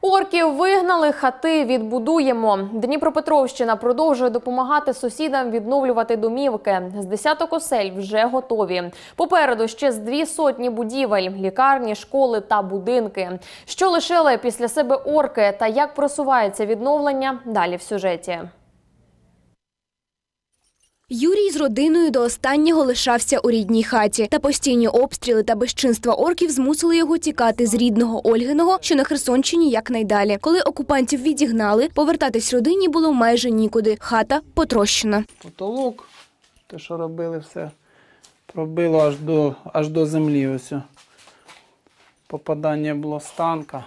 Орків вигнали, хати відбудуємо. Дніпропетровщина продовжує допомагати сусідам відновлювати домівки. З десяток осель вже готові. Попереду ще з 200 будівель – лікарні, школи та будинки. Що лишили після себе орки та як просувається відновлення – далі в сюжеті. Юрій з родиною до останнього лишався у рідній хаті. Та постійні обстріли та безчинства орків змусили його тікати з рідного Ольгиного, що на Херсонщині якнайдалі. Коли окупантів відігнали, повертатись родині було майже нікуди. Хата потрощена. Потолок, те, що робили, все пробило аж до землі. Ось. Попадання було з танка.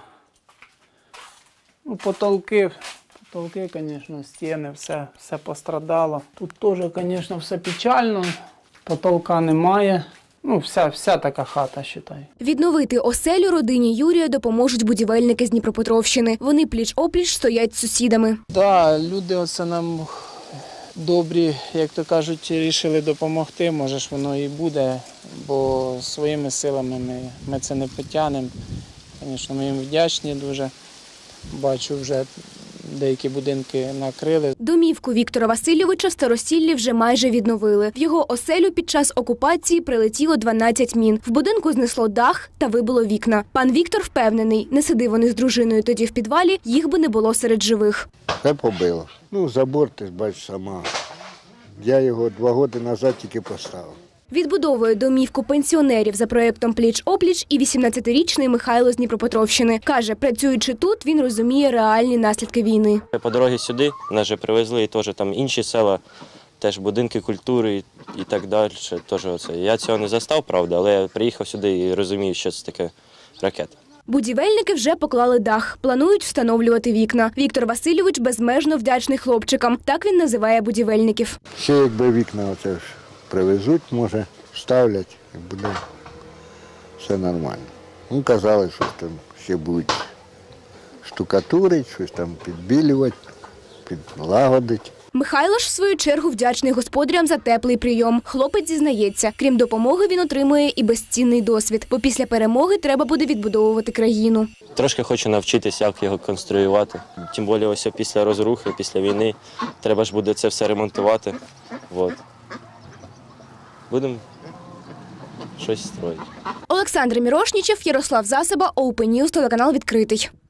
Потолки, звісно, стіни, все пострадало. Тут теж, звісно, все печально, потолка немає. Вся така хата, вважаю. Відновити оселю родині Юрія допоможуть будівельники з Дніпропетровщини. Вони пліч-опліч стоять з сусідами. Так, люди оце нам добрі, як то кажуть, вирішили допомогти. Може ж воно і буде, бо своїми силами ми це не потягнемо. Звісно, ми їм вдячні дуже. Бачу, вже деякі будинки накрили. Домівку Віктора Васильовича в Старосіллі вже майже відновили. В його оселю під час окупації прилетіло 12 мін. В будинку знесло дах та вибило вікна. Пан Віктор впевнений, не сиди вони з дружиною тоді в підвалі, їх би не було серед живих. Все побило. Забор, ти ж бачиш сама. Я його 2 роки назад тільки поставив. Відбудовує домівку пенсіонерів за проєктом «Пліч-опліч» і 18-річний Михайло з Дніпропетровщини. Каже, працюючи тут, він розуміє реальні наслідки війни. По дорозі сюди нас вже привезли, і теж там інші села, теж будинки культури і так далі. Я цього не застав, правда, але я приїхав сюди і розумію, що це таке ракета. Будівельники вже поклали дах, планують встановлювати вікна. Віктор Васильович безмежно вдячний хлопчикам. Так він називає будівельників. Ще якби вікна оце ж привезуть, може, ставлять, і буде все нормально. Казали, що там ще будуть штукатурити, щось там підбілювати, підлагодити. Михайло ж, в свою чергу, вдячний господарям за теплий прийом. Хлопець зізнається, крім допомоги, він отримує і безцінний досвід. Бо після перемоги треба буде відбудовувати країну. Трошки хочу навчитися, як його конструювати. Тим більше ось після розрухи, після війни, треба ж буде це все ремонтувати. Будемо щось строїти. Олександр Мірошнічев, Ярослав Засоба, Open News, телеканал «Відкритий».